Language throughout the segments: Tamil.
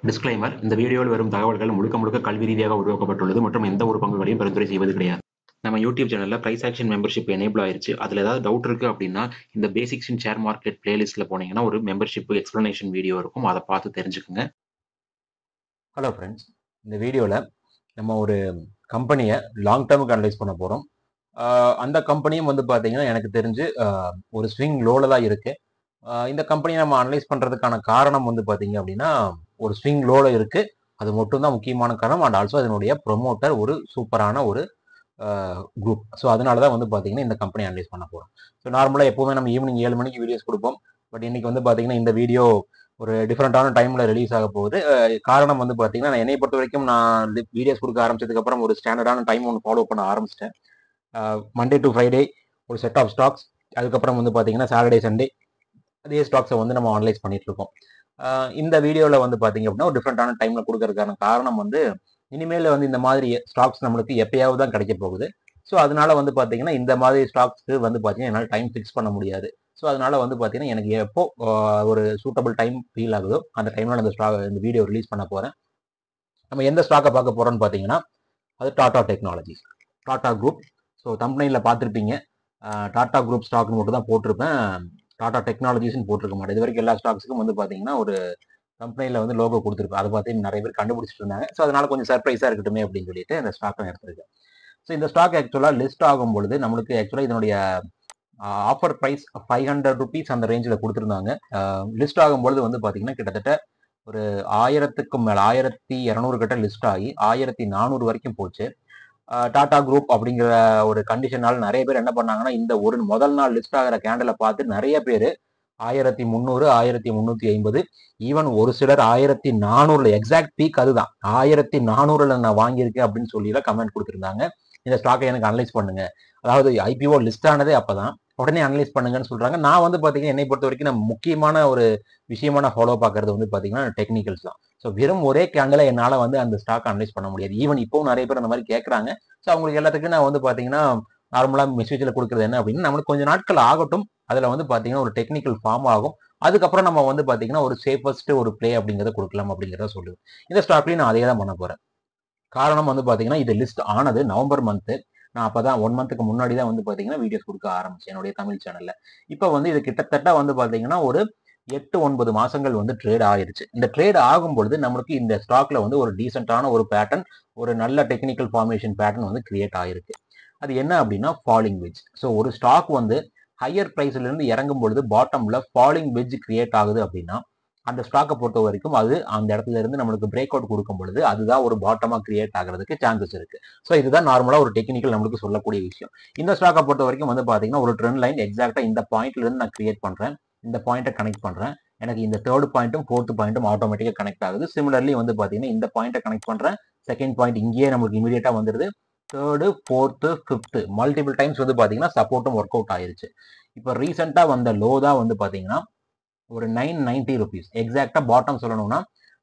டிஸ்க்ளைமர்: இந்த வீடியோவில் வரும் தகவல்கள் முழுக்க முழுக்க கல்வி ரீதியாக உருவாக்கப்பட்டுள்ளது மற்றும் எந்த ஒரு பங்குகளையும் பரிந்துரை செய்வது கிடையாது. நம்ம யூடியூப் சேனல்ல பிரைஸ் ஆக்ஷன் மெம்பர்ஷிப் எனேபிள் ஆயிருச்சு. அதுல ஏதாவது டவுட் இருக்கு அப்படின்னா இந்த பேசிக்ஸ் இன் ஷேர் மார்க்கெட் பிளேலிஸ்ட்ல போனீங்கன்னா ஒரு மெம்பர்ஷிப் எக்ஸ்பிளனேஷன் வீடியோ இருக்கும். அதை பார்த்து தெரிஞ்சுக்குங்க. ஹலோ ஃப்ரெண்ட்ஸ், இந்த வீடியோவில் நம்ம ஒரு கம்பெனியை லாங் டேர்முக்கு அனலைஸ் பண்ண போகிறோம். அந்த கம்பெனியும் வந்து பார்த்தீங்கன்னா எனக்கு தெரிஞ்சு ஒரு ஸ்விங் லோவில் தான் இருக்குது. இந்த கம்பெனியை நம்ம அனலைஸ் பண்ணுறதுக்கான காரணம் வந்து பார்த்தீங்க அப்படின்னா ஒரு ஸ்விங் லோவில் இருக்குது. அது மட்டும்தான் முக்கியமான காரணம். அண்ட் ஆல்சோ அதனுடைய ப்ரொமோட்டர் ஒரு சூப்பரான ஒரு குரூப். ஸோ அதனால தான் வந்து பார்த்தீங்கன்னா இந்த கம்பெனி அனலைஸ் பண்ண போகிறோம். ஸோ நார்மலாக எப்போவுமே நம்ம ஈவினிங் 7 மணிக்கு வீடியோஸ் கொடுப்போம். பட் இன்னைக்கு வந்து பார்த்தீங்கன்னா இந்த வீடியோ ஒரு டிஃப்ரெண்டான டைமில் ரிலீஸ் ஆக போகுது. காரணம் வந்து பார்த்தீங்கன்னா என்னை பொறுத்த வரைக்கும் நான் வீடியோஸ் கொடுக்க ஆரம்பிச்சதுக்கப்புறம் ஒரு ஸ்டாண்டர்டான டைம் ஒன்று ஃபாலோ பண்ண ஆரம்பிச்சிட்டேன். மண்டே டு ஃப்ரைடே ஒரு செட் ஆஃப் ஸ்டாக்ஸ், அதுக்கப்புறம் வந்து பார்த்தீங்கன்னா சாட்டர்டே சண்டே அதே ஸ்டாக்ஸை வந்து நம்ம அனலைஸ் பண்ணிட்டு இருக்கோம். இந்த வீடியோவில் வந்து பார்த்தீங்க அப்படின்னா ஒரு டிஃப்ரெண்டான டைமில் கொடுக்கறதுக்கான காரணம் வந்து இனிமேல் வந்து இந்த மாதிரி ஸ்டாக்ஸ் நம்மளுக்கு எப்பயாவது தான் கிடைக்க போகுது. ஸோ அதனால வந்து பார்த்தீங்கன்னா இந்த மாதிரி ஸ்டாக்ஸ்க்கு வந்து பார்த்தீங்கன்னா என்னால் டைம் ஃபிக்ஸ் பண்ண முடியாது. ஸோ அதனால வந்து பார்த்தீங்கன்னா எனக்கு எப்போ ஒரு சூட்டபிள் டைம் ஃபீல் ஆகுதோ அந்த டைமில் இந்த வீடியோ ரிலீஸ் பண்ண போகிறேன். நம்ம எந்த ஸ்டாக்கை பார்க்க போகிறோம்னு பார்த்தீங்கன்னா அது Tata technologies, Tata group. So தம்ப்நெயிலில் பார்த்துருப்பீங்க, டாடா குரூப் ஸ்டாக்னு மட்டும் தான் போட்டிருப்பேன், டாடா டெக்னாலஜிஸ்ன்னு போட்டிருக்க மாட்டேன். இது வரைக்கும் எல்லா ஸ்டாக்ஸுக்கும் வந்து பார்த்தீங்கன்னா ஒரு கம்பெனியில் வந்து லோகோ கொடுத்துருப்பேன். அதை பார்த்து நிறைய பேர் கண்டுபிடிச்சிட்டு இருந்தாங்க. ஸோ அதனால கொஞ்சம் சர்ப்ரைஸாக இருக்கட்டுமே அப்படின்னு சொல்லிட்டு இந்த ஸ்டாக்கை எடுத்திருக்கேன். ஸோ இந்த ஸ்டாக் ஆக்சுவலாக லிஸ்ட் ஆகும் பொழுது நம்மளுக்கு ஆக்சுவலாக இதனுடைய ஆஃபர் ப்ரைஸ் 500 rupees அந்த ரேஞ்சில் கொடுத்துருந்தாங்க. லிஸ்ட் ஆகும்பொழுது வந்து பார்த்தீங்கன்னா கிட்டத்தட்ட ஒரு 1000க்கும் மேலே 1200 கிட்ட லிஸ்ட் ஆகி 1400 வரைக்கும் போச்சு. டாடா குரூப் அப்படிங்கிற ஒரு கண்டிஷனால நிறைய பேர் என்ன பண்ணாங்கன்னா இந்த ஒரு முதல் நாள் லிஸ்ட் ஆகிற கேண்டலை பார்த்து நிறைய பேர் 1300, 1350, ஈவன் ஒரு சிலர் 1400 எக்ஸாக்ட் பீக் அதுதான் 1400 நான் வாங்கியிருக்கேன் அப்படின்னு சொல்லி கமெண்ட் கொடுத்துருந்தாங்க. இந்த ஸ்டாக்கை எனக்கு அனலைஸ் பண்ணுங்க, அதாவது ஐபிஓ லிஸ்ட் ஆனதே அப்பதான், உடனே அனலைஸ் பண்ணுங்கன்னு சொல்றாங்க. நான் வந்து பாத்தீங்கன்னா என்னை பொறுத்த வரைக்கும் நான் முக்கியமான ஒரு விஷயமான ஃபாலோ பாக்குறது வந்து பாத்தீங்கன்னா டெக்னிக்கல்ஸ் தான். ஸோ வெறும் ஒரே கேண்டில் என்னால் வந்து அந்த ஸ்டாக் அனலைஸ் பண்ண முடியாது. ஈவன் இப்போவும் நிறைய பேர் அந்த மாதிரி கேட்குறாங்க. ஸோ அவங்களுக்கு எல்லாத்துக்கும் நான் வந்து பார்த்தீங்கன்னா நார்மலாக மெசேஜில் கொடுக்குறது என்ன அப்படின்னா நம்மளுக்கு கொஞ்சம் நாட்கள் ஆகட்டும், அதில் வந்து பார்த்தீங்கன்னா ஒரு டெக்னிக்கல் ஃபார்ம் ஆகும், அதுக்கப்புறம் நம்ம வந்து பார்த்தீங்கன்னா ஒரு சேஃபஸ்ட் ஒரு பிளே அப்படிங்கிறத கொடுக்கலாம் அப்படிங்கிறத சொல்லுவேன். இந்த ஸ்டாக்லையும் நான் அதே தான் பண்ண போகிறேன். காரணம் வந்து பார்த்தீங்கன்னா இது லிஸ்ட் ஆனது நவம்பர் மந்த்து. நான் அப்போ தான் 1 மந்த்துக்கு முன்னாடி தான் வந்து பார்த்தீங்கன்னா வீடியோஸ் கொடுக்க ஆரம்பிச்சேன் என்னுடைய தமிழ் சேனலில். இப்போ வந்து இது கிட்டத்தட்ட வந்து பார்த்தீங்கன்னா ஒரு 8-9 மாசங்கள் வந்து ட்ரேட் ஆயிருச்சு. இந்த ட்ரேட் ஆகும் பொழுது நம்மளுக்கு இந்த ஸ்டாக்ல வந்து ஒரு டீசென்டான ஒரு பேட்டர்ன், ஒரு நல்ல டெக்னிக்கல் ஃபார்மேஷன் பேட்டர்ன் வந்து கிரியேட் ஆயிருக்கு. அது என்ன அப்படின்னா ஃபாலிங் வெட்ஜ். ஸோ ஒரு ஸ்டாக் வந்து ஹையர் பிரைஸ்ல இருந்து இறங்கும் பொழுது பாட்டம்ல ஃபாலிங் வெட்ஜ் கிரியேட் ஆகுது அப்படின்னா அந்த ஸ்டாக்கை பொறுத்த வரைக்கும் அது அந்த இடத்துல இருந்து நம்மளுக்கு பிரேக் அவுட் கொடுக்கும் பொழுது அதுதான் ஒரு பாட்டமா கிரியேட் ஆகிறதுக்கு சான்சஸ் இருக்கு. ஸோ இதுதான் நார்மலா ஒரு டெக்னிக்கல் நம்மளுக்கு சொல்லக்கூடிய விஷயம். இந்த ஸ்டாக்கை பொறுத்த வரைக்கும் வந்து பாத்தீங்கன்னா ஒரு ட்ரெண்ட் லைன் எக்ஸாக்டா இந்த பாயிண்ட்ல இருந்து நான் கிரியேட் பண்றேன், இந்த பாயிண்ட்டை கனெக்ட் பண்றேன், எனக்கு இந்த 3rd பாயிண்ட்டும் 4th பாயிண்ட்டும் ஆட்டோமேட்டிக்கா கனெக்ட் ஆகுது. சிமிலர்லி வந்து பாத்தீங்கன்னா இந்த பாயிண்ட்டை கனெக்ட் பண்றேன், செகண்ட் பாயிண்ட் இங்கேயே நமக்கு இமீடியட்டா வந்துருது, 3rd, 4th, 5th multiple times வந்து பாத்தீங்கன்னா சப்போர்ட்டும் ஒர்க் அவுட் ஆயிருச்சு. இப்போ ரீசெண்டா வந்த லோ தான் வந்து பாத்தீங்கன்னா ஒரு 990 rupees, எக்ஸாக்டா பாட்டம் சொல்லணும்னா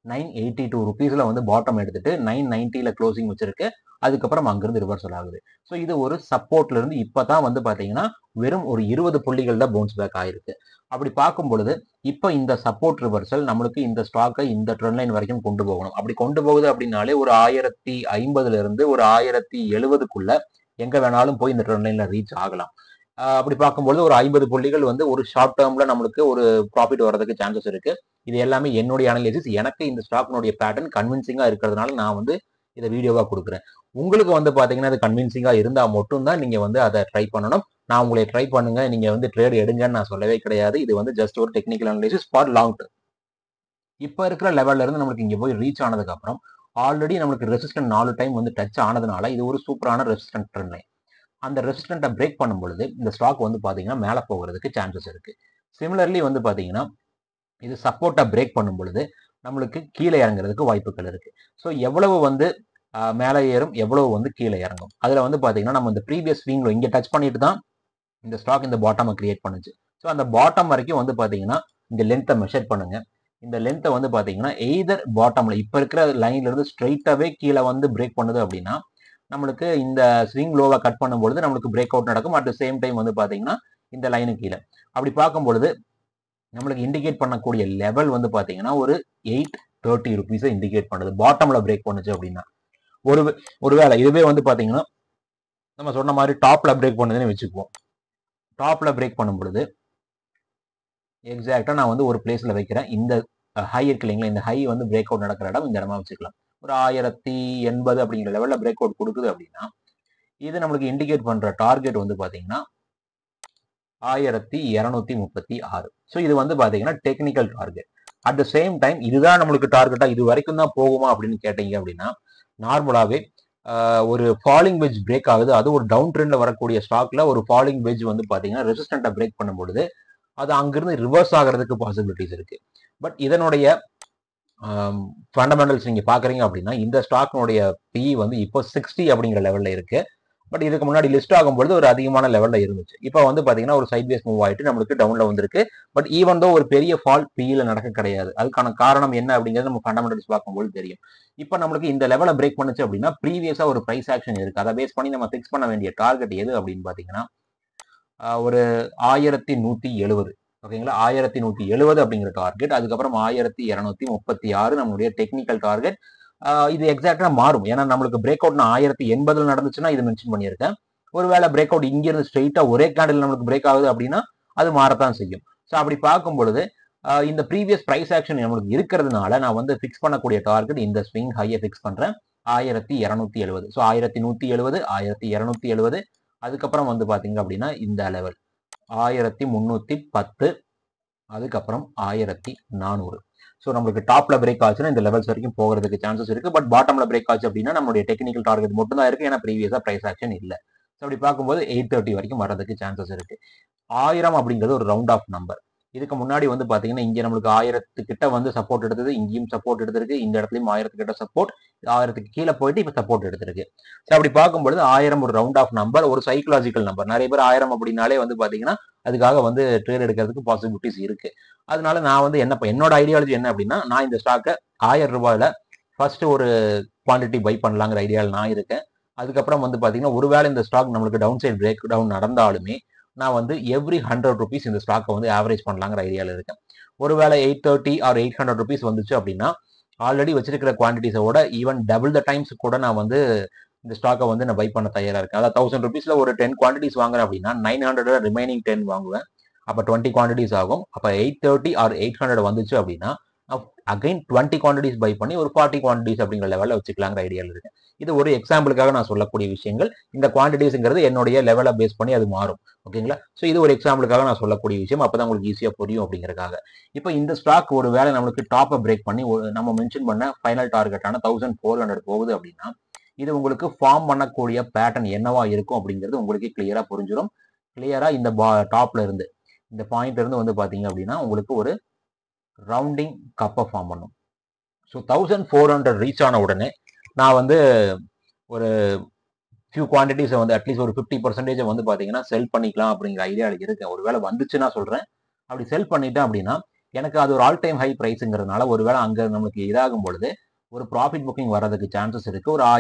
982 rupeesல வந்து பாட்டம் எடுத்துட்டு 990ல க்ளோசிங் வச்சிருக்கு. அதுக்கப்புறம் அங்கிருந்து ரிவர்சல் ஆகுது. ஸோ இது ஒரு சப்போர்ட்ல இருந்து இப்பதான் வந்து பாத்தீங்கன்னா வெறும் ஒரு 20 புள்ளிகள் தான் பவுன்ஸ் பேக் ஆயிருக்கு. அப்படி பார்க்கும் பொழுது இப்போ இந்த சப்போர்ட் ரிவர்சல் நம்மளுக்கு இந்த ஸ்டாக்கை இந்த ட்ரெண்ட் லைன் வரைக்கும் கொண்டு போகணும். அப்படி கொண்டு போகுது அப்படின்னாலே ஒரு 1050ல இருந்து ஒரு 1070க்குள்ள எங்க வேணாலும் போய் இந்த ட்ரெண்ட் லைன்ல ரீச் ஆகலாம். அப்படி பார்க்கும்போது ஒரு 50 புள்ளிகள் வந்து ஒரு ஷார்ட் டேர்ம்ல நம்மளுக்கு ஒரு ப்ராஃபிட் வரதுக்கு சான்சஸ் இருக்கு. இது எல்லாமே என்னுடைய அனலைசிஸ். எனக்கு இந்த ஸ்டாக்னுடைய பேட்டர்ன் கன்வின்சிங்கா இருக்கிறதுனால நான் வந்து இதை வீடியோவா கொடுக்குறேன். உங்களுக்கு வந்து பாத்தீங்கன்னா அது கன்வின்சிங்கா இருந்தா மட்டும்தான் நீங்க வந்து அதை ட்ரை பண்ணணும். நான் உங்களை ட்ரை பண்ணுங்க, நீங்க வந்து ட்ரேட் எடுங்கன்னு நான் சொல்லவே கிடையாது. இது வந்து ஜஸ்ட் ஒரு technical analysis for long term. இப்போ இருக்கிற லெவல்ல இருந்து நம்மளுக்கு இங்க போய் ரீச் ஆனதுக்கு அப்புறம் ஆல்ரெடி நம்மளுக்கு ரெசிஸ்டன்ட் 4 டைம் வந்து டச் ஆனதுனால இது ஒரு சூப்பரான ரெசிஸ்டன்ட் ட்ரெண்ட் லைன். அந்த ரெசிஸ்டன்ட்டை பிரேக் பண்ணும் பொழுது இந்த ஸ்டாக் வந்து பாத்தீங்கன்னா மேலே போகிறதுக்கு சான்சஸ் இருக்கு. சிமிலர்லி வந்து பாத்தீங்கன்னா இது சப்போர்ட்டை பிரேக் பண்ணும் பொழுது நம்மளுக்கு கீழே இறங்குறதுக்கு வாய்ப்புகள் இருக்கு. ஸோ எவ்வளவு வந்து மேலே ஏறும், எவ்வளவு வந்து கீழே இறங்கும், அதுல வந்து பாத்தீங்கன்னா நம்ம இந்த ப்ரீவியஸ் ஸ்விங்ல இங்க டச் பண்ணிட்டு தான் இந்த ஸ்டாக் இந்த பாட்டமை கிரியேட் பண்ணுச்சு. ஸோ அந்த பாட்டம் வரைக்கும் வந்து பாத்தீங்கன்னா இந்த லென்த்தை மெஷர் பண்ணுங்க. இந்த லென்த்தை வந்து பாத்தீங்கன்னா எய்தர் பாட்டம்ல இப்ப இருக்கிற லைன்ல இருந்து ஸ்ட்ரைட்டாவே கீழே வந்து பிரேக் பண்ணுது அப்படின்னா நம்மளுக்கு இந்த ஸ்விங் லோவை கட் பண்ணும்பொழுது நம்மளுக்கு பிரேக் அவுட் நடக்கும். அட் த சேம் டைம் வந்து பாத்தீங்கன்னா இந்த லைனு கீழே அப்படி பார்க்கும் பொழுது நம்மளுக்கு இண்டிகேட் பண்ணக்கூடிய லெவல் வந்து பாத்தீங்கன்னா ஒரு 8 30 rupees இண்டிகேட் பண்ணுது. பாட்டம்ல பிரேக் பண்ணுச்சு அப்படின்னா ஒருவேளை இதுவே வந்து பாத்தீங்கன்னா நம்ம சொன்ன மாதிரி டாப்ல பிரேக் பண்ணுதுன்னு வச்சுக்குவோம். டாப்ல பிரேக் பண்ணும் பொழுது எக்ஸாக்டா நான் வந்து ஒரு பிளேஸ்ல வைக்கிறேன். இந்த ஹை இருக்கு இல்லைங்களா, இந்த ஹை வந்து பிரேக் அவுட் நடக்கிற இடம் இந்த இடமா வச்சுக்கலாம். ஒரு 1080 அப்படிங்கிற லெவல்ல பிரேக் அவுட் கொடுக்குது அப்படின்னா இது நம்மளுக்கு இண்டிகேட் பண்ற டார்கெட் வந்து பாத்தீங்கன்னா 1236. ஸோ இது வந்து பாத்தீங்கன்னா technical target. At the same time இதுதான் நம்மளுக்கு டார்கெட்டா, இது வரைக்கும் தான் போகுமா அப்படின்னு கேட்டீங்க அப்படின்னா நார்மலாவே ஒரு ஃபாலிங் வெஜ் பிரேக் ஆகுது, அது ஒரு டவுன் ட்ரெண்ட்ல வரக்கூடிய ஸ்டாக்ல ஒரு ஃபாலிங் வெஜ் வந்து பாத்தீங்கன்னா ரெசிஸ்டன்ட்டை பிரேக் பண்ணும்பொழுது அது அங்கிருந்து ரிவர்ஸ் ஆகிறதுக்கு பாசிபிலிட்டிஸ் இருக்கு. பட் இதனுடைய ஃபண்டமெண்டல்ஸ் நீங்க பாக்குறீங்க அப்படின்னா இந்த ஸ்டாக்னுடைய பி வந்து இப்போ 60 அப்படிங்கிற லெவல்ல இருக்கு. பட் இதுக்கு முன்னாடி லிஸ்ட் ஆகும்போது ஒரு அதிகமான லெவல்ல இருந்துச்சு. இப்போ வந்து பாத்தீங்கன்னா ஒரு சைட்வேஸ் மூவ் ஆயிட்டு நம்மளுக்கு டவுன்ல வந்திருக்கு. பட் ஈவன் தோ ஒரு பெரிய ஃபால் பிஇல நடக்க கிடையாது. அதுக்கான காரணம் என்ன அப்படிங்கிறது நம்ம ஃபண்டமெண்டல்ஸ் பார்க்கும்போது தெரியும். இப்போ நம்மளுக்கு இந்த லெவலை பிரேக் பண்ணுச்சு அப்படின்னா ப்ரீவியஸா ஒரு பிரைஸ் ஆக்ஷன் இருக்கு. அதை பேஸ் பண்ணி நம்ம ஃபிக்ஸ் பண்ண வேண்டிய டார்கெட் எது அப்படின்னு பாத்தீங்கன்னா ஒரு 1170. ஓகேங்களா, 1170 அப்படிங்கிற டார்கெட். அதுக்கப்புறம் 1236 நம்மளுடைய டெக்னிக்கல் டார்கெட். இது எக்ஸாக்டா மாறும். ஏன்னா நம்மளுக்கு பிரேக் அவுட் 1080 நடந்துச்சுன்னா இது மென்ஷன் பண்ணியிருக்கேன். ஒருவேளை பிரேக் அவுட் இங்க இருந்து ஸ்ட்ரெயிட்டா ஒரே கேண்டில் நம்மளுக்கு பிரேக் ஆகுது அப்படின்னா அது மாறத்தான் செய்யும். ஸோ அப்படி பார்க்கும் பொழுது இந்த ப்ரீவியஸ் பிரைஸ் ஆக்ஷன் நம்மளுக்கு இருக்கிறதுனால நான் வந்து ஃபிக்ஸ் பண்ணக்கூடிய டார்கெட் இந்த ஸ்விங் ஹையை ஃபிக்ஸ் பண்றேன் 1270. ஸோ 1170, 1270. அதுக்கப்புறம் வந்து பாத்தீங்க அப்படின்னா இந்த லெவல் 1310, அதுக்கப்புறம் 1400. ஸோ நம்மளுக்கு டாப்ல பிரேக் ஆச்சுன்னா இந்த லெவல்ஸ் வரைக்கும் போகிறதுக்கு சான்சஸ் இருக்கு. பட் பாட்டம்ல பிரேக் ஆச்சு அப்படின்னா நம்மளுடைய டெக்னிக்கல் டார்கெட் மட்டும் தான் இருக்கு. ஏன்னா ப்ரீவியஸா பிரைஸ் ஆக்ஷன் இல்லை. ஸோ அப்படி பார்க்கும்போது 830 வரைக்கும் வர்றதுக்கு சான்சஸ் இருக்கு. 1000 அப்படிங்கிறது ஒரு ரவுண்ட் ஆஃப் நம்பர். இதுக்கு முன்னாடி வந்து பாத்தீங்கன்னா இங்க நம்மளுக்கு 1000 கிட்ட வந்து சப்போர்ட் எடுத்தது, இங்கேயும் சப்போர்ட் எடுத்திருக்கு, இந்த இடத்துலயும் 1000 கிட்ட சப்போர்ட், 1000 கீழே போயிட்டு இப்ப சப்போர்ட் எடுத்திருக்கு. ஸோ அப்படி பார்க்கும்போது 1000 ஒரு ரவுண்ட் ஆஃப் நம்பர், ஒரு சைக்கலாஜிக்கல் நம்பர். நிறைய பேர் 1000 அப்படின்னாலே வந்து பாத்தீங்கன்னா அதுக்காக வந்து ட்ரேட் எடுக்கிறதுக்கு பாசிபிலிட்டிஸ் இருக்கு. அதனால நான் வந்து என்னோட ஐடியாலஜி என்ன அப்படின்னா நான் இந்த ஸ்டாக்கை 1000 ரூபாயில ஃபர்ஸ்ட் ஒரு குவான்டிட்டி பை பண்ணலாங்கிற ஐடியாவில் நான் இருக்கேன். அதுக்கப்புறம் வந்து பாத்தீங்கன்னா ஒருவேளை இந்த ஸ்டாக் நம்மளுக்கு டவுன் சைட் பிரேக் டவுன் நடந்தாலுமே நான் வந்து எவ்ரி 100 rupees இந்த ஸ்டாக்கை வந்து ஆவரேஜ் பண்ணலாங்கிற ஐடியாவில் இருக்கேன். ஒருவேளை 830 ஆர் 800 rupees வந்துச்சு அப்படின்னா ஆல்ரெடி வச்சிருக்கிற குவான்டிட்டிஸோட ஈவன் டபுள் த டைம்ஸ் கூட நான் வந்து இந்த ஸ்டாக்கை வந்து நான் பை பண்ண தயாரா இருக்கேன். அதாவது 1000 rupeesல ஒரு 10 குவான்டிட்டிஸ் வாங்குறேன் அப்படின்னா 900 ரிமைனிங் 10 வாங்குவேன். அப்போ 20 குவான்டிட்டிஸ் ஆகும். அப்போ 830 ஆர் 800 வந்துச்சு அப்படின்னா அகைன் 20 குவான்டிட்டிஸ் பை பண்ணி ஒரு 40 குவான்டிட்டிஸ் அப்படிங்கிற லெவலில் வச்சுக்கலாங்கிற ஐடியாவில் இருக்கேன். இது ஒரு எக்ஸாம்பிளுக்காக நான் சொல்லக்கூடிய விஷயங்கள். இந்த குவான்டிட்டிஸ்ங்கிறது என்னுடைய லெவலை பேஸ் பண்ணி அது மாறும். ஓகேங்களா, ஸோ இது ஒரு எக்ஸாம்பிளுக்காக நான் சொல்லக்கூடிய விஷயம். அப்பதான் உங்களுக்கு ஈஸியா புரியும் அப்படிங்கிறதுக்காக. இப்போ இந்த ஸ்டாக் ஒரு வேளை நம்மளுக்கு டாப்பை பிரேக் பண்ணி நம்ம மென்ஷன் பண்ண ஃபைனல் டார்கெட்டான 1400 போகுது அப்படின்னா இது உங்களுக்கு ஃபார்ம் பண்ணக்கூடிய பேட்டர்ன் என்னவா இருக்கும் அப்படிங்கிறது உங்களுக்கு கிளியரா புரிஞ்சிடும். கிளியரா இந்த டாப்ல இருந்து இந்த பாயிண்ட்ல இருந்து வந்து பாத்தீங்க அப்படின்னா உங்களுக்கு ஒரு ரவுண்டிங் கப்பை ஃபார்ம் பண்ணும். ஸோ 1400 ரீச் ஆன உடனே நான் வந்து ஒரு ஃபியூ குவான்டிட்டிஸை வந்து அட்லீஸ்ட் ஒரு 50% வந்து பாத்தீங்கன்னா செல் பண்ணிக்கலாம் அப்படிங்கிற ஐடியாவில் இருக்கேன். ஒருவேளை வந்துச்சு நான் சொல்றேன். அப்படி செல் பண்ணிட்டேன் அப்படின்னா எனக்கு அது ஒரு ஆல் டைம் ஹை பிரைஸ்ங்கிறதுனால ஒருவேளை அங்க நமக்கு இதாகும் பொழுது ஒரு ப்ராஃபிட் புக்கிங் வர்றதுக்கு சான்சஸ் இருக்கு. ஒரு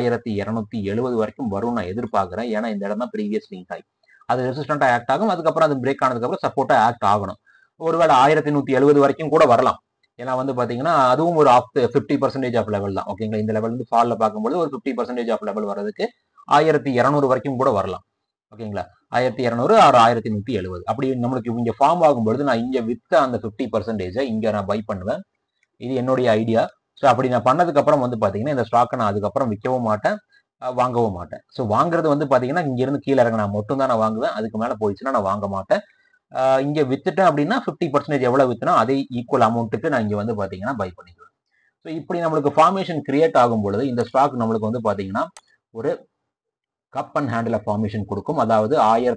1270 வரைக்கும் வரும் நான் எதிர்பார்க்கிறேன். ஏன்னா இந்த இடம் தான் ப்ரீவியஸ் ஸ்விங் ஹை. அது ரெசிஸ்டண்டா ஆக்ட் ஆகும். அதுக்கப்புறம் அது பிரேக் ஆனதுக்கு அப்புறம் சப்போர்ட்டா ஆக்ட் ஆகணும். ஒருவேளை 1170 வரைக்கும் கூட வரலாம். ஏன்னா வந்து பாத்தீங்கன்னா அதுவும் ஒரு 50% ஆஃப் லெவல் தான். ஓகேங்களா, இந்த லெவல் இருந்து ஃபால்ல பார்க்கும்போது ஒரு 50% ஆஃப் லெவல் வர்றதுக்கு 1200 வரைக்கும் கூட வரலாம். ஓகேங்களா, 1200 ஆர் 1170 அப்படி நம்மளுக்கு இங்க ஃபார்ம் ஆகும்பொழுது நான் இங்க வித்த அந்த 50% இங்க நான் பை பண்ணுவேன். இது என்னுடைய ஐடியா. ஸோ அப்படி நான் பண்ணதுக்கு அப்புறம் வந்து பாத்தீங்கன்னா இந்த ஸ்டாக்கை நான் அதுக்கப்புறம் விற்கவும் மாட்டேன், வாங்கவும் மாட்டேன். ஸோ வாங்குறது வந்து பாத்தீங்கன்னா இங்க இருந்து கீழே இறங்க நான் மட்டும் தான் நான் வாங்குவேன். அதுக்கு மேல போயிடுச்சுன்னா நான் வாங்க மாட்டேன். இங்க வித்துட்டேன் அப்படின்னா 50% எவ்வளவு வித்துனா அதே ஈக்குவல் அமௌண்ட்டுக்கு நான் இங்க வந்து பாத்தீங்கன்னா பை பண்ணிக்குவேன். ஸோ இப்படி நம்மளுக்கு ஃபார்மேஷன் கிரியேட் ஆகும் பொழுது இந்த ஸ்டாக் நம்மளுக்கு வந்து பாத்தீங்கன்னா ஒரு கப் அண்ட் ஹேண்டில் ஃபார்மேஷன் கொடுக்கும். அதாவது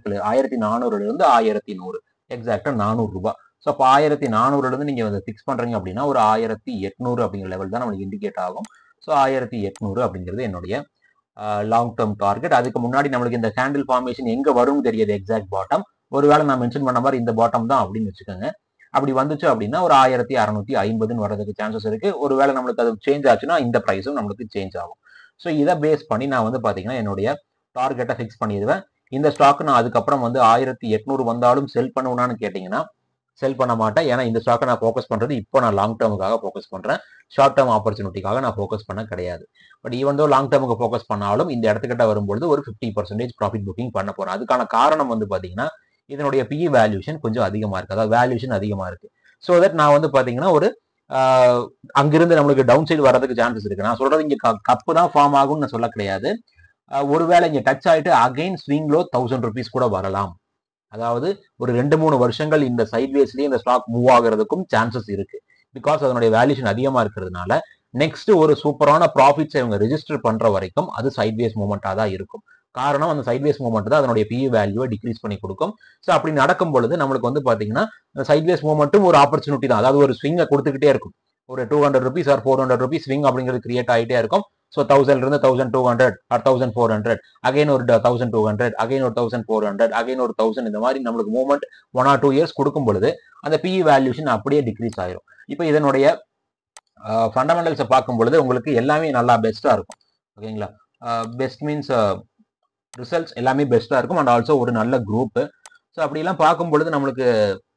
1400 இருந்து 1100 எக்ஸாக்டா 400 ரூபாய். ஸோ அப்போ 1400 இருந்து நீங்க வந்து ஃபிக்ஸ் பண்றீங்க அப்படின்னா ஒரு 1800 அப்படிங்கிற லெவல் தான் நம்மளுக்கு இண்டிகேட் ஆகும். ஸோ 1800 அப்படிங்கிறது என்னுடைய லாங் டேர்ம் டார்கெட். அதுக்கு முன்னாடி நம்மளுக்கு இந்த கேண்டில் ஃபார்மேஷன் எங்க வரும்னு தெரியாது எக்ஸாக்ட் பாட்டம். ஒருவேளை நான் மென்ஷன் பண்ண மாதிரி இந்த பாட்டம் தான் அப்படின்னு வச்சுக்கோங்க. அப்படி வந்துச்சு அப்படின்னா ஒரு 1650 வர்றதுக்கு சான்சஸ் இருக்கு. ஒருவேளை நம்மளுக்கு அது சேஞ்ச் ஆச்சுன்னா இந்த பிரைஸும் நம்மளுக்கு சேஞ்ச் ஆகும். ஸோ இதை பேஸ் பண்ணி நான் வந்து பாத்தீங்கன்னா என்னுடைய டார்கெட்டை ஃபிக்ஸ் பண்ணிடுவேன். இந்த ஸ்டாக் நான் அதுக்கப்புறம் வந்து 1800 வந்தாலும் செல் பண்ணுவேனான்னு கேட்டீங்கன்னா செல் பண்ண மாட்டேன். ஏன்னா இந்த ஸ்டாக்கை நான் ஃபோக்கஸ் பண்றது இப்போ நான் லாங் டேர்முக்காக ஃபோக்கஸ் பண்றேன். ஷார்ட் டேர்ம் ஆப்பர்ச்சுனிட்டிக்காக நான் ஃபோக்கஸ் பண்ண கிடையாது. பட் ஈவன் தோ லாங் டேர்முக்கு ஃபோக்கஸ் பண்ணாலும் இந்த இடத்துக்கிட்ட வரும்பொழுது ஒரு 50% ப்ராஃபிட் புக்கிங் பண்ண போறேன். அதுக்கான காரணம் வந்து பாத்தீங்கன்னா இதனுடைய PE வேல்யூஷன் கொஞ்சம் அதிகமா இருக்கு. அதாவது வேல்யூஷன் அதிகமா இருக்கு. ஸோ தட் நான் வந்து பாத்தீங்கன்னா ஒரு அங்கிருந்து நம்மளுக்கு டவுன் சைடு வரதுக்கு சான்சஸ் இருக்கு. நான் சொல்றது இங்க கப்பு தான் ஃபார்ம் ஆகும்னு நான் சொல்ல கிடையாது. ஒருவேளை இங்க டச் ஆயிட்டு அகைன் ஸ்விங் லோ 1000 rupees கூட வரலாம். அதாவது ஒரு 2-3 வருஷங்கள் இந்த சைட்வேஸ்லயே இந்த ஸ்டாக் மூவ் ஆகிறதுக்கும் சான்சஸ் இருக்கு. பிகாஸ் அதனுடைய வேல்யூஷன் அதிகமா இருக்கிறதுனால நெக்ஸ்ட் ஒரு சூப்பரான ப்ராஃபிட்ஸ் இவங்க ரெஜிஸ்டர் பண்ற வரைக்கும் அது சைட்வேஸ் மூவ்மெண்டா தான் இருக்கும். காரணம் அந்த சைட்வேஸ் மூவ்மெண்ட் தான் அதனுடைய PE வேல்யூவை டிக்ரீஸ் பண்ணி கொடுக்கும். ஸோ அப்படி நடக்கும் பொழுது நம்மளுக்கு வந்து பாத்தீங்கன்னா அந்த சைட்வேஸ் மூவ்மெண்ட்டும் ஒரு ஆப்பர்ச்சுனிட்டி தான். அதாவது ஒரு ஸ்விங்கை கொடுத்துக்கிட்டே இருக்கும். ஒரு 200 rupees ஆர் 400 rupees ஸ்விங் அப்படிங்கிறது கிரியேட் ஆகிட்டே இருக்கும். ஸோ 1000 இருந்து 1200 ஆர் 1400 அகைன் ஒரு 1200 அகைன் ஒரு 1400 அகைன் ஒரு 1000 இந்த மாதிரி நம்மளுக்கு மூவ்மெண்ட் 1 or 2 years கொடுக்கும் பொழுது அந்த PE வேல்யூஷன் அப்படியே டிக்ரீஸ் ஆயிரும். இப்போ இதனுடைய ஃபண்டமெண்டல்ஸை பார்க்கும் பொழுது உங்களுக்கு எல்லாமே நல்லா பெஸ்டா இருக்கும். ஓகேங்களா? பெஸ்ட் மீன்ஸ் ரிசல்ட்ஸ் எல்லாமே பெஸ்டா இருக்கும் அண்ட் ஆல்சோ ஒரு நல்ல குரூப். ஸோ அப்படிலாம் பார்க்கும் பொழுது நம்மளுக்கு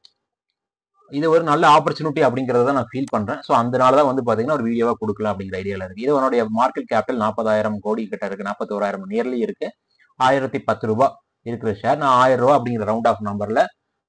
இது ஒரு நல்ல ஆப்பர்ச்சுனிட்டி அப்படிங்கறத நான் ஃபீல் பண்றேன். ஸோ அதனாலதான் வந்து பாத்தீங்கன்னா ஒரு வீடியோவா கொடுக்கலாம் அப்படிங்கிற ஐடியால இருக்கு. இது உன்னுடைய மார்க்கெட் கேபிட்டல் 40,000 கோடி கிட்ட இருக்கு. 41,000 நியர்லி இருக்கு. 1010 ரூபாய் இருக்கிற ஷேர். நான் 1000 ரூபாய் அப்படிங்கிற ரவுண்ட் ஆஃப் நம்பர்ல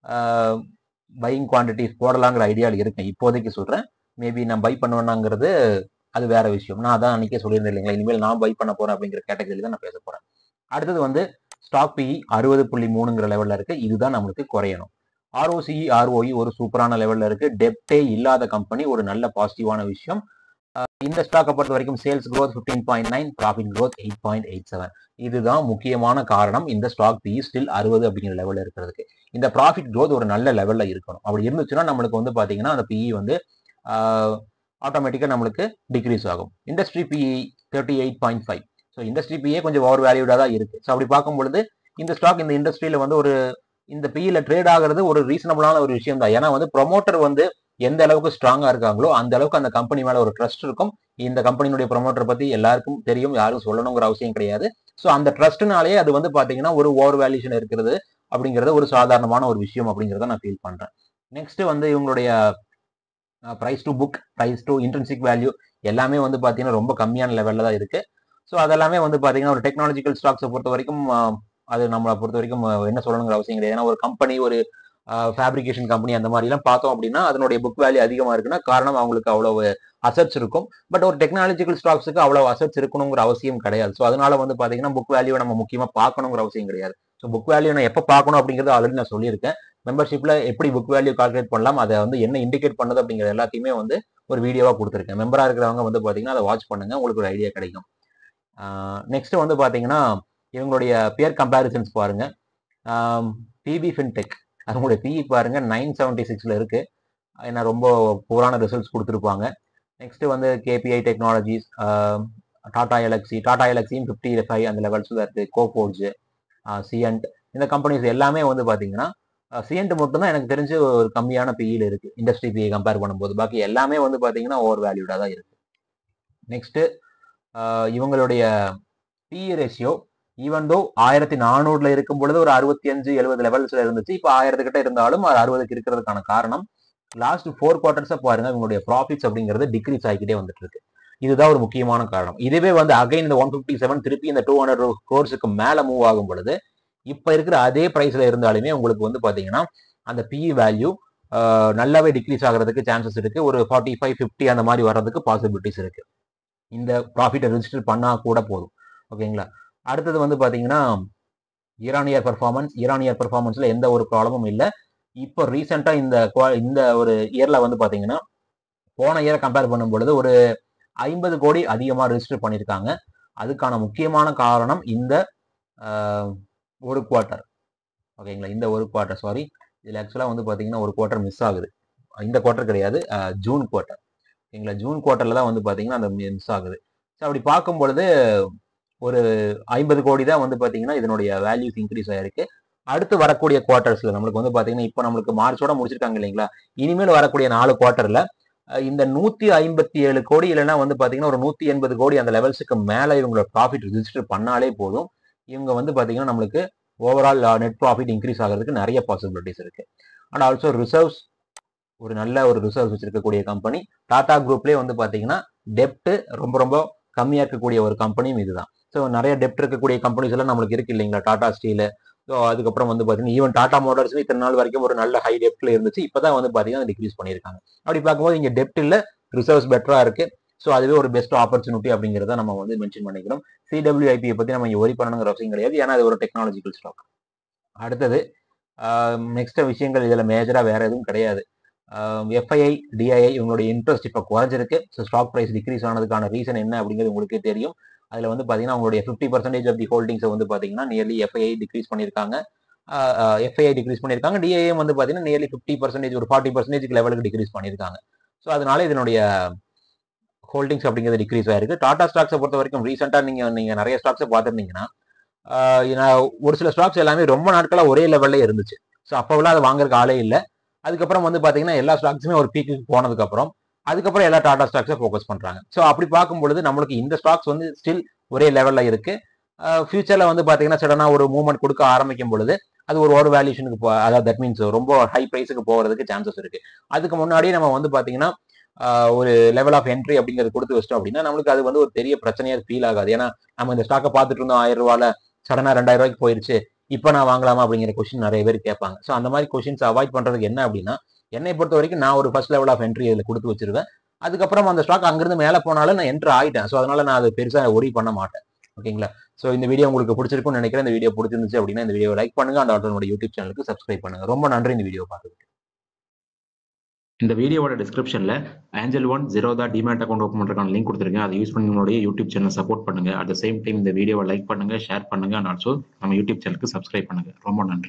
பையிங் குவான்டிட்டிஸ் போடலாங்கிற ஐடியால இருக்கேன். இப்போதைக்கு சொல்றேன். மேபி நான் பை பண்ணுவேனாங்கிறது அது வேற விஷயம். நான் அதான் அன்னைக்கே சொல்லியிருந்தேன் இல்லைங்களா, இனிமேல் நான் பை பண்ண போறேன் அப்படிங்கிற கேட்டகரியில தான் நான் பேச போறேன். அடுத்தது வந்து ஸ்டாக் PE 60.3ங்கிற லெவல்ல இருக்கு. இதுதான் நம்மளுக்கு குறையணும். ROCE ROE ஒரு சூப்பரான லெவல்ல இருக்கு. டெப்டே இல்லாத கம்பெனி ஒரு நல்ல பாசிட்டிவான விஷயம். இந்த ஸ்டாக்கை பொறுத்த வரைக்கும் சேல்ஸ் growth 15.9, ப்ராஃபிட் growth 8.87. இதுதான் முக்கியமான காரணம் இந்த ஸ்டாக் PE ஸ்டில் 60 அப்படிங்கிற லெவல்ல இருக்கிறதுக்கு. இந்த ப்ராஃபிட் growth ஒரு நல்ல லெவல்ல இருக்கணும். அப்படி இருந்துச்சுன்னா நம்மளுக்கு வந்து பாத்தீங்கன்னா அந்த PE வந்து ஆட்டோமேட்டிக்கா நம்மளுக்கு டிக்ரீஸ் ஆகும். Industry PE 38.5. So industry PE கொஞ்சம் ஓவர் வேல்யூடா தான் இருக்கு. ஸோ அப்படி பார்க்கும் பொழுது இந்த ஸ்டாக் இந்த இண்டஸ்ட்ரியில வந்து ஒரு இந்த PEல ட்ரேட் ஆகிறது ஒரு ரீசனபிளான ஒரு விஷயம் தான். ஏன்னா வந்து ப்ரொமோட்டர் வந்து எந்த அளவுக்கு ஸ்ட்ராங்கா இருக்காங்களோ அந்த அளவுக்கு அந்த கம்பெனி மேல ஒரு ட்ரஸ்ட் இருக்கும். இந்த கம்பெனியுடைய ப்ரொமோட்டர் பத்தி எல்லாருக்கும் தெரியும், யாரும் சொல்லணுங்கிற அவசியம் கிடையாது. ஸோ அந்த ட்ரஸ்ட்னாலேயே அது வந்து பாத்தீங்கன்னா ஒரு ஓவர் வேல்யூஷன் இருக்கிறது அப்படிங்கிறது ஒரு சாதாரணமான ஒரு விஷயம் அப்படிங்கிறத நான் ஃபீல் பண்றேன். நெக்ஸ்ட் வந்து இவங்களுடைய price to book, price to intrinsic value எல்லாமே வந்து பாத்தீங்கன்னா ரொம்ப கம்மியான லெவல்ல தான் இருக்கு. ஸோ அதெல்லாமே வந்து பாத்தீங்கன்னா ஒரு டெக்னாலஜிக்கல் ஸ்டாக்ஸை பொறுத்த வரைக்கும் அது நம்மளை பொறுத்த வரைக்கும் என்ன சொல்லணுங்கிற அவசியம் கிடையாது. ஏன்னா ஒரு கம்பெனி ஒரு ஃபேப்ரிகேஷன் கம்பெனி அந்த மாதிரி எல்லாம் பார்த்தோம் அப்படின்னா அதனுடைய புக் வேல்யூ அதிகமா இருக்குன்னா காரணம் அவங்களுக்கு அவ்வளவு அசட்ஸ் இருக்கும். பட் ஒரு டெக்னாலஜிக்கல் ஸ்டாக்ஸுக்கு அவ்வளவு அசட்ஸ் இருக்கணுங்கிற அவசியம் கிடையாது. ஸோ அதனால வந்து பாத்தீங்கன்னா புக் வேல்யூ நம்ம முக்கியமா பார்க்கணுங்கிற அவசியம் கிடையாது. ஸோ புக் வேல்யூ நான் எப்போ பார்க்கணும் அப்படிங்கிறது ஆல்ரெடி நான் சொல்லியிருக்கேன். மெம்பர்ஷிப்ல எப்படி புக் வேல்யூ கால்குலேட் பண்ணலாம், அதை வந்து என்ன இண்டிகேட் பண்ணுது அப்படிங்கிற எல்லாத்தையுமே வந்து ஒரு வீடியோவா கொடுத்துருக்கேன். மெம்பரா இருக்கிறவங்க வந்து பாத்தீங்கன்னா அதை வாட்ச் பண்ணுங்க, உங்களுக்கு ஒரு ஐடியா கிடைக்கும். நெக்ஸ்ட் வந்து பாத்தீங்கன்னா இவங்களுடைய பியர் கம்பேரிசன்ஸ் பாருங்க. PB ஃபின்டெக் அவங்களுடைய PE பாருங்க 976ல இருக்கு. ஏன்னா ரொம்ப புவரான ரிசல்ட்ஸ் கொடுத்துருப்பாங்க. நெக்ஸ்ட் வந்து KPI டெக்னாலஜிஸ், டாடா எலக்ஸி 55 அந்த லெவல்ஸ்ல இருக்கு. கோஃபோர்ஜ், சியன்ட் இந்த கம்பெனிஸ் எல்லாமே வந்து பாத்தீங்கன்னா சியன்ட் மட்டும் தான் எனக்கு தெரிஞ்சு ஒரு கம்மியான PEல இருக்கு இண்டஸ்ட்ரி PE கம்பேர் பண்ணும்போது. பாக்கி எல்லாமே வந்து பாத்தீங்கன்னா ஓவர் வேல்யூடா தான் இருக்கு. நெக்ஸ்ட் இவங்களுடைய PE ரேஷியோ ஈவன் தோ 1400ல இருக்கும் பொழுது ஒரு 65-70 லெவல்ஸ்ல இருந்துச்சு. இப்போ 1000 கிட்ட இருந்தாலும் 60க்கு இருக்கிறதுக்கான காரணம் லாஸ்ட் 4 குவார்டர்ஸா பாருங்க இவங்களுடைய ப்ராஃபிட்ஸ் அப்படிங்கிறது டிக்ரீஸ் ஆகிக்கிட்டே வந்துட்டு இருக்கு. இதுதான் ஒரு முக்கியமான காரணம். இதுவே வந்து அகைன் இந்த 157 திருப்பி இந்த 200 கோர்ஸுக்கு மேல மூவ் ஆகும் பொழுது இப்ப இருக்கிற அதே பிரைஸ்ல இருந்தாலுமே உங்களுக்கு வந்து பாத்தீங்கன்னா அந்த PE வேல்யூ நல்லாவே டிக்ரீஸ் ஆகிறதுக்கு சான்சஸ் இருக்கு. ஒரு 45-50 அந்த மாதிரி வர்றதுக்கு பாசிபிலிட்டிஸ் இருக்கு. இந்த ப்ராஃபிட்டை ரெஜிஸ்டர் பண்ணா கூட போதும். ஓகேங்களா? அடுத்தது வந்து பாத்தீங்கன்னா இயர் ஆன் இயர் பெர்ஃபார்மன்ஸ்ல எந்த ஒரு ப்ராப்ளமும் இல்லை. இப்போ ரீசெண்டா இந்த ஒரு இயர்ல வந்து பாத்தீங்கன்னா போன இயரை கம்பேர் பண்ணும் பொழுது ஒரு 50 கோடி அதிகமா ரெஜிஸ்டர் பண்ணியிருக்காங்க. அதுக்கான முக்கியமான காரணம் இந்த ஒரு குவார்ட்டர். ஓகேங்களா? இந்த ஒரு குவார்ட்டர் சாரி, இதுல ஆக்சுவலா வந்து பாத்தீங்கன்னா ஒரு குவார்ட்டர் மிஸ் ஆகுது. இந்த குவார்ட்டர் கிடையாது, ஜூன் குவார்ட்டர். ஓகேங்களா? ஜூன் குவார்ட்டர்ல தான் வந்து பாத்தீங்கன்னா அந்த மிஸ் ஆகுது. ஸோ அப்படி பார்க்கும் பொழுது ஒரு 50 கோடி தான் வந்து பாத்தீங்கன்னா இதனுடைய வேல்யூஸ் இன்க்ரீஸ் ஆயிருக்கு. அடுத்து வரக்கூடிய குவார்ட்டர்ஸ்ல நம்மளுக்கு வந்து பாத்தீங்கன்னா இப்போ நம்மளுக்கு மார்ச்சோட முடிச்சிருக்காங்க இல்லைங்களா, இனிமேல் வரக்கூடிய 4 குவார்ட்டர்ல இந்த 157 கோடி இல்லைன்னா வந்து பாத்தீங்கன்னா ஒரு 180 கோடி அந்த லெவல்ஸுக்கு மேல இவங்களோட ப்ராஃபிட் ரெஜிஸ்டர் பண்ணாலே போதும். இவங்க வந்து பாத்தீங்கன்னா நம்மளுக்கு ஓவரால் நெட் ப்ராஃபிட் இன்க்ரீஸ் ஆகிறதுக்கு நிறைய பாசிபிலிட்டிஸ் இருக்கு. அண்ட் ஆல்சோ ரிசர்வ்ஸ் ஒரு நல்ல ஒரு ரிசர்வ்ஸ் வச்சிருக்கக்கூடிய கம்பெனி. டாடா குரூப்லேயே வந்து பார்த்தீங்கன்னா டெப்ட் ரொம்ப ரொம்ப கம்மியாக இருக்கக்கூடிய ஒரு கம்பெனியும் இதுதான். ஸோ நிறைய டெப்ட் இருக்கக்கூடிய கம்பெனிஸ் எல்லாம் நம்மளுக்கு இருக்கு இல்லைங்களா, டாடா ஸ்டீல். ஸோ அதுக்கப்புறம் வந்து பார்த்தீங்கன்னா ஈவன் டாடா மோட்டார்ஸ் இத்தனை நாள் வரைக்கும் ஒரு நல்ல ஹை டெப்ட்ல இருந்துச்சு. இப்போதான் வந்து பார்த்தீங்கன்னா டிக்ரீஸ் பண்ணியிருக்காங்க. அப்படி பார்க்கும்போது இங்கே டெப்ட் இல்லை, ரிசர்வ்ஸ் பெட்டரா இருக்கு. ஸோ அதுவே ஒரு பெஸ்ட் ஆப்பர்ச்சுனிட்டி அப்படிங்கிறத நம்ம வந்து மென்ஷன் பண்ணிக்கிறோம். சிடபிள்யூஐபியை பற்றி நம்ம இங்கே ஒரி பண்ணணுங்கிற அவசியம் கிடையாது, ஏன்னா அது ஒரு டெக்னாலஜிக்கல் ஸ்டாக். அடுத்தது நெக்ஸ்ட் விஷயங்கள் இதில் மேஜராக வேற எதுவும் கிடையாது. எஃப்ஐஐ டிஐஐ இவங்களுடைய இன்ட்ரெஸ்ட் இப்போ குறைஞ்சிருக்கு. ஸோ ஸ்டாக் ப்ரைஸ் டிக்ரீஸ் ஆனதுக்கான ரீசன் என்ன அப்படிங்கிறது உங்களுக்கே தெரியும். அதில் வந்து பார்த்தீங்கன்னா அவங்களுடைய 50% ஆஃப் தி ஹோல்டிங்ஸை வந்து பார்த்தீங்கன்னா நியர்லி எஃப்ஐஐ டிக்ரீஸ் பண்ணியிருக்காங்க. டிஐஏ வந்து பார்த்தீங்கன்னா நியர்லி 50%, ஒரு 40% லெவலுக்கு டிக்ரீஸ் பண்ணியிருக்காங்க. ஸோ அதனால இதனுடைய ஹோல்டிங்ஸ் அப்படிங்கிறது டிக்ரீஸ் ஆயிருக்கு. டாடா ஸ்டாக்ஸை பொறுத்த வரைக்கும் ரீசெண்டாக நீங்க நிறைய ஸ்டாக்ஸை பார்த்துருந்தீங்கன்னா ஒரு சில ஸ்டாக்ஸ் எல்லாமே ரொம்ப நாட்களாக ஒரே லெவல்ல இருந்துச்சு. ஸோ அப்போவெல்லாம் அதை வாங்குறதுக்கு ஆளே இல்லை. அதுக்கப்புறம் வந்து பார்த்தீங்கன்னா எல்லா ஸ்டாக்ஸுமே ஒரு பீக்குக்கு போனதுக்கப்புறம் அதுக்கப்புறம் எல்லா டாடா ஸ்டாக்ஸை ஃபோக்கஸ் பண்ணுறாங்க. ஸோ அப்படி பார்க்கும்பொழுது நம்மளுக்கு இந்த ஸ்டாக்ஸ் வந்து ஸ்டில் ஒரே லெவலில் இருக்கு. ஃபியூச்சரில் வந்து பார்த்தீங்கன்னா சடனாக ஒரு மூவ்மெண்ட் கொடுக்க ஆரம்பிக்கும் பொழுது அது ஒரு ஓவர் வேல்யூஷனுக்கு அதாவது தட் மீன்ஸ் ரொம்ப ஹை ப்ரைஸுக்கு போகிறதுக்கு சான்சஸ் இருக்கு. அதுக்கு முன்னாடியே நம்ம வந்து பார்த்தீங்கன்னா ஒரு லெவல் ஆஃப் என்ட்ரி அப்படிங்கிறது கொடுத்து வச்சிட்டோம் அப்படின்னா நம்மளுக்கு அது வந்து ஒரு பெரிய பிரச்சனையாக ஃபீல் ஆகாது. ஏன்னா நம்ம இந்த ஸ்டாக்கை பார்த்துட்டு இருந்தோம் 1000 ரூபால, சடனாக 2000 ரூபாய்க்கு போயிருச்சு, இப்போ நான் வாங்கலாமா அப்படிங்கிற கொஸ்டின் நிறைய பேர் கேட்பாங்க. ஸோ அந்த மாதிரி கொஸ்டின்ஸ் அவாய்ட் பண்ணுறதுக்கு என்ன அப்படின்னா, என்னை பொறுத்த வரைக்கும் நான் ஒரு ஃபர்ஸ்ட் லெவல் ஆஃப் என்ட்ரி இதில் கொடுத்து வச்சிருவேன். அதுக்கப்புறம் அந்த ஸ்டாக் அங்கிருந்து மேலே போனாலும் நான் என்ட்ரு ஆகிட்டேன். ஸோ அதனால நான் அது பெருசாக ஒரி பண்ண மாட்டேன். ஓகேங்களா? ஸோ இந்த வீடியோ உங்களுக்கு பிடிச்சிருக்கும்னு நினைக்கிறேன். இந்த வீடியோ பிடிச்சிருந்துச்சு அப்படின்னா இந்த வீடியோ லைக் பண்ணுங்க, அந்த ஆட்டோனோட யூடியூப் சேனலுக்கு சப்ஸ்கிரைப் பண்ணுங்க. ரொம்ப நன்றி இந்த வீடியோ பார்த்துக்கிட்டு. இந்த வீடியோவோட டிஸ்கிரிப்ஷன்ல Angel One Zerodha demat account open பண்றதுக்கான லிங்க் கொடுத்துருக்கேன். அதை யூஸ் பண்ணி உங்களுடைய யூடியூப் சேனல் சப்போர்ட் பண்ணுங்க. அட் த சேம் டைம் இந்த வீடியோவை லைக் பண்ணுங்க, ஷேர் பண்ணுங்க, அண்ட் ஆல்சோ நம்ம யூடியூப் சேனலுக்கு சப்ஸ்கிரைப் பண்ணுங்க. ரொம்ப நன்றி.